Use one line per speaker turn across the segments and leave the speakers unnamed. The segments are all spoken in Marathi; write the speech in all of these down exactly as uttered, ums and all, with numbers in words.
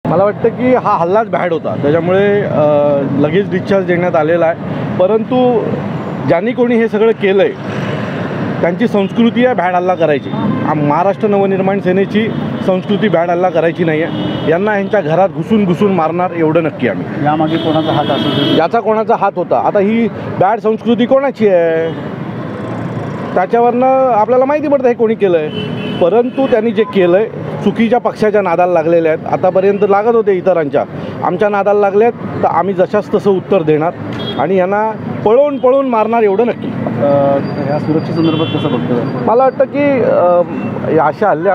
मला वाटतं की हा हल्लाच बॅड होता, त्याच्यामुळे लगेच डिस्चार्ज देण्यात आलेला आहे. परंतु ज्यांनी कोणी हे सगळं केलं आहे त्यांची संस्कृती आहे बॅड हल्ला करायची. महाराष्ट्र नवनिर्माण सेनेची संस्कृती बॅड हल्ला करायची नाही आहे. यांना यांच्या घरात घुसून घुसून मारणार एवढं नक्की आम्ही.
यामागे कोणाचा हात असेल,
याचा कोणाचा हात होता, आता ही बॅड संस्कृती कोणाची आहे त्याच्यावरनं आपल्याला माहिती पडतं हे कोणी केलं आहे. परंतु त्यांनी जे केलं आहे चुकीच्या पक्षाच्या नादाला लागलेले आहेत. आतापर्यंत लागत होते इतरांच्या, आमच्या नादाला लागले आहेत तर आम्ही जशाच तसं उत्तर देणार आणि यांना पळवून पळवून मारणार एवढं नक्की.
ह्या सुरक्षेसंदर्भात कसं बघतो?
मला वाटतं की अशा हल्ल्या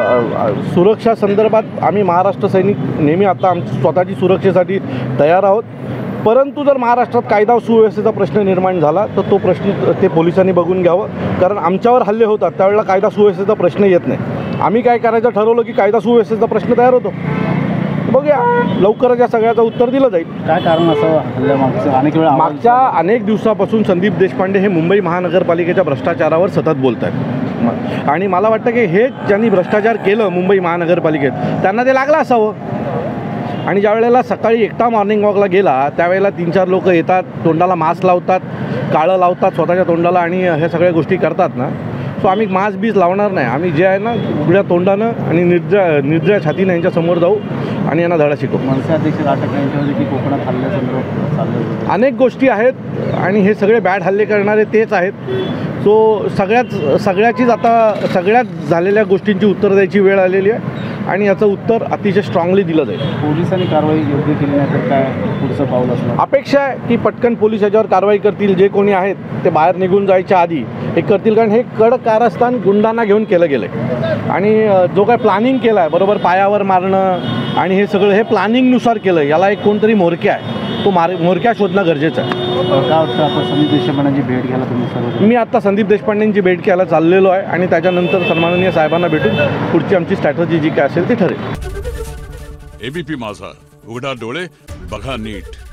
सुरक्षा संदर्भात आम्ही महाराष्ट्र सैनिक नेहमी आता आमची स्वतःची सुरक्षेसाठी तयार आहोत. परंतु जर महाराष्ट्रात कायदा सुव्यवस्थेचा प्रश्न निर्माण झाला तर तो प्रश्न ते पोलिसांनी बघून घ्यावं, कारण आमच्यावर हल्ले होतात त्यावेळेला कायदा सुव्यवस्थेचा प्रश्न येत नाही. आम्ही काय करायचं ठरवलं की कायदा सुव्यवस्थेचा प्रश्न तयार होतो. बघूया लवकरच या सगळ्याचं उत्तर दिलं जाईल.
काय कारण असं हल्ल्यामागचं? अनेक वेळा
मागच्या अनेक दिवसापासून संदीप देशपांडे हे मुंबई महानगरपालिकेच्या भ्रष्टाचारावर सतत बोलत आहेत आणि मला वाटतं की हे ज्यांनी भ्रष्टाचार केलं मुंबई महानगरपालिकेत त्यांना ते लागलं असावं. आणि ज्या वेळेला सकाळी एकटा मॉर्निंग वॉकला गेला त्यावेळेला तीन चार लोक येतात, तोंडाला मास्क लावतात, काळं लावतात स्वतःच्या तोंडाला आणि ह्या सगळ्या गोष्टी करतात ना. सो आम्ही मास्क बीज लावणार नाही. आम्ही जे आहे ना उघड्या तोंडानं आणि निर्जळ निर्जळ छातीनं यांच्यासमोर जाऊ आणि यांना धडा शिकवू.
मनसे अध्यक्ष राज ठाकरे यांच्यावर की कोकणात हल्ल्यासंदर्भात चाललं
अनेक गोष्टी आहेत आणि हे सगळे बॅड हल्ले करणारे तेच आहेत. सो सगळ्याच सगळ्याचीच आता सगळ्यात झालेल्या गोष्टींची उत्तर द्यायची वेळ आलेली आहे आणि याचं उत्तर अतिशय स्ट्रॉंगली दिलं जाईल.
पोलिसांनी कारवाई योग्य केली नाही तर काय पुढचं पाऊल असणार?
अपेक्षा आहे की पटकन पोलीस याच्यावर कारवाई करतील. जे कोणी आहेत ते बाहेर निघून जायच्या आधी हे करतील, कारण हे कडक कारस्थान गुंडांना घेऊन केलं गेलं आहे आणि जो काय प्लॅनिंग केलं आहे बरोबर पायावर मारणं आणि हे सगळं हे प्लॅनिंगनुसार केलं आहे. याला एक कोणतरी म्होरक्या आहे, तो मार म्होरक्या शोधणं गरजेचं आहे.
काय वाटतं आता संदीप देशपांडेंची भेट घ्यायला तुम्ही सर्व?
मी आत्ता संदीप देशपांडेंची भेट घ्यायला चाललेलो आहे आणि त्याच्यानंतर सन्माननीय साहेबांना भेटून पुढची आमची स्ट्रॅटेजी जी काय असेल ती ठरेल.
एबीपी माझा, उघडा डोळे बघा नीट.